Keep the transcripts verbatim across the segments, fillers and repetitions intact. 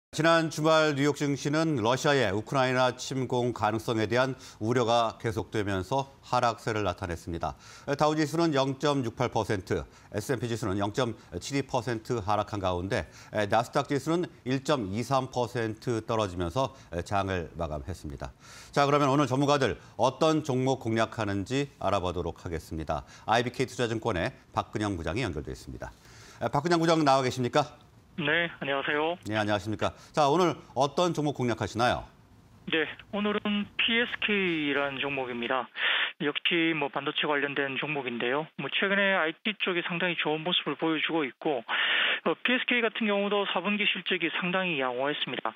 지난 주말 뉴욕 증시는 러시아의 우크라이나 침공 가능성에 대한 우려가 계속되면서 하락세를 나타냈습니다. 다우지수는 영 점 육팔 퍼센트, 에스 앤 피 지수는 영 점 칠이 퍼센트 하락한 가운데 나스닥 지수는 일 점 이삼 퍼센트 떨어지면서 장을 마감했습니다. 자, 그러면 오늘 전문가들 어떤 종목 공략하는지 알아보도록 하겠습니다. 아이비케이 투자증권의 박근영 부장이 연결돼 있습니다. 박근영 부장 나와 계십니까? 네, 안녕하세요. 네, 안녕하십니까. 자, 오늘 어떤 종목 공략하시나요? 네, 오늘은 피 에스 케이라는 종목입니다. 역시 뭐 반도체 관련된 종목인데요. 뭐 최근에 아이 티 쪽이 상당히 좋은 모습을 보여주고 있고, 어, 피 에스 케이 같은 경우도 사 분기 실적이 상당히 양호했습니다.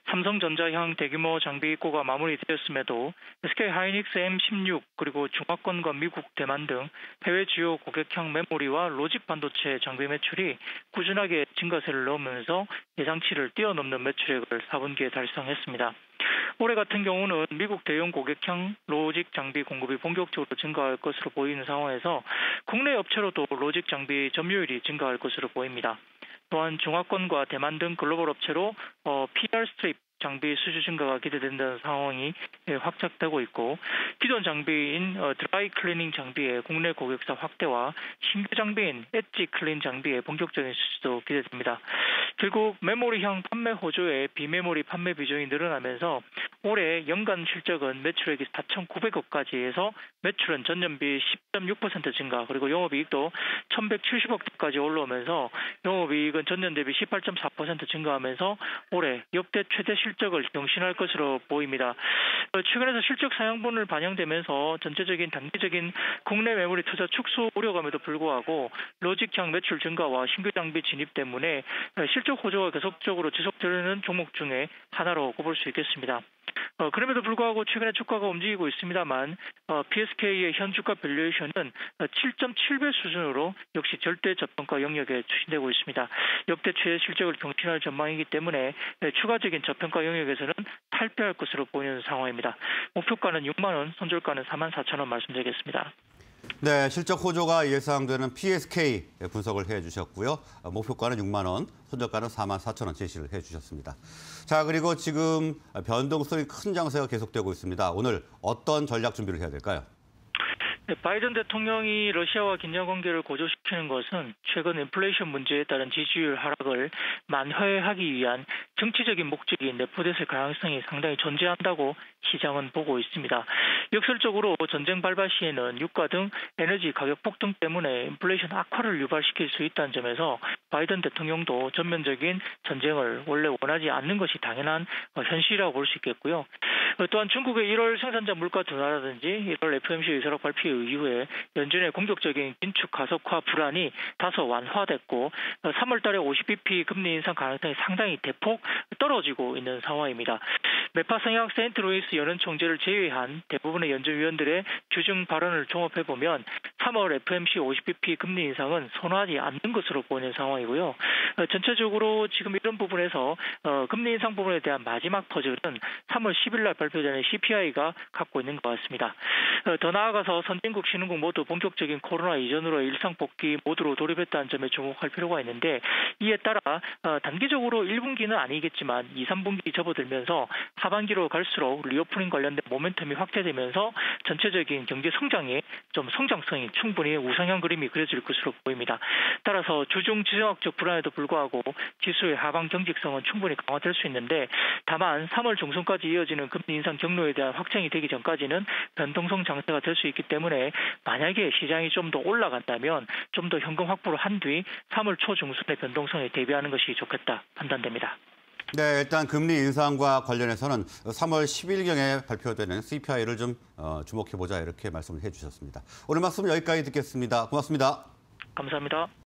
삼성전자형 대규모 장비 입고가 마무리되었음에도 에스케이 하이닉스 엠 십육 그리고 중화권과 미국, 대만 등 해외 주요 고객형 메모리와 로직 반도체 장비 매출이 꾸준하게 증가세를 넣으면서 예상치를 뛰어넘는 매출액을 사 분기에 달성했습니다. 올해 같은 경우는 미국 대형 고객형 로직 장비 공급이 본격적으로 증가할 것으로 보이는 상황에서 국내 업체로도 로직 장비 점유율이 증가할 것으로 보입니다. 또한 중화권과 대만 등 글로벌 업체로 어, 피 알 스트립 장비 수주 증가가 기대된다는 상황이 확작되고 있고, 기존 장비인 드라이 클리닝 장비의 국내 고객사 확대와 신규 장비인 엣지 클린 장비의 본격적인 수주도 기대됩니다. 결국 메모리형 판매 호조의 비메모리 판매 비중이 늘어나면서 올해 연간 실적은 매출액이 사천구백억까지 해서 매출은 전년 비 십 점 육 퍼센트 증가, 그리고 영업이익도 천백칠십억까지 올라오면서 영업이익은 전년 대비 십팔 점 사 퍼센트 증가하면서 올해 역대 최대 실적을 경신할 것으로 보입니다. 최근에도 실적 상향분을 반영되면서 전체적인 단기적인 국내 메모리 투자 축소 우려감에도 불구하고 로직형 매출 증가와 신규 장비 진입 때문에 실적 호조가 계속적으로 지속되는 종목 중에 하나로 꼽을 수 있겠습니다. 어, 그럼에도 불구하고 최근에 주가가 움직이고 있습니다만 어, 피 에스 케이의 현 주가 밸류에이션은 칠 점 칠 배 수준으로 역시 절대 저평가 영역에 추진되고 있습니다. 역대 최대 실적을 경신할 전망이기 때문에 추가적인 저평가 영역에서는 탈피할 것으로 보이는 상황입니다. 목표가는 육만 원, 손절가는 사만 사천 원 말씀드리겠습니다. 네, 실적 호조가 예상되는 피 에스 케이 분석을 해주셨고요. 목표가는 육만 원, 손절가는 사만 사천 원 제시를 해주셨습니다. 자, 그리고 지금 변동성이 큰 장세가 계속되고 있습니다. 오늘 어떤 전략 준비를 해야 될까요? 네, 바이든 대통령이 러시아와 긴장 관계를 고조시키는 것은 최근 인플레이션 문제에 따른 지지율 하락을 만회하기 위한 정치적인 목적이 내포됐을 가능성이 상당히 존재한다고 시장은 보고 있습니다. 역설적으로 전쟁 발발 시에는 유가 등 에너지 가격 폭등 때문에 인플레이션 악화를 유발시킬 수 있다는 점에서 바이든 대통령도 전면적인 전쟁을 원래 원하지 않는 것이 당연한 현실이라고 볼 수 있겠고요. 또한 중국의 일월 생산자 물가 둔화라든지 일월 에프 오 엠 씨 의사록 발표 이후에 연준의 공격적인 긴축 가속화 불안이 다소 완화됐고 삼월 달에 오십 비 피 금리 인상 가능성이 상당히 대폭 떨어지고 있는 상황입니다. 매파 성향 세인트루이스 연은 총재를 제외한 대부분의 연준위원들의 주중 발언을 종합해보면 삼월 에프 오 엠 씨 오십 비 피 금리 인상은 선호하지 않는 것으로 보이는 상황이고요. 전체적으로 지금 이런 부분에서 금리 인상 부분에 대한 마지막 퍼즐은 삼월 십일 날 발표되는 씨 피 아이가 갖고 있는 것 같습니다. 더 나아가서 선진국, 신흥국 모두 본격적인 코로나 이전으로 일상 복귀 모드로 돌입했다는 점에 주목할 필요가 있는데, 이에 따라 단기적으로 일 분기는 아니겠지만 이, 삼 분기 접어들면서 하반기로 갈수록 리오프닝 관련된 모멘텀이 확대되면서 전체적인 경제 성장에 좀 성장성이 충분히 우상향 그림이 그려질 것으로 보입니다. 따라서 주중 지정학적 불안에도 불구하고 지수의 하방 경직성은 충분히 강화될 수 있는데, 다만 삼월 중순까지 이어지는 금리 인상 경로에 대한 확정이 되기 전까지는 변동성 장세가 될 수 있기 때문에 만약에 시장이 좀 더 올라간다면 좀 더 현금 확보를 한 뒤 삼월 초중순의 변동성에 대비하는 것이 좋겠다 판단됩니다. 네, 일단 금리 인상과 관련해서는 삼월 십일경에 발표되는 씨 피 아이를 좀 주목해보자 이렇게 말씀을 해주셨습니다. 오늘 말씀 여기까지 듣겠습니다. 고맙습니다. 감사합니다.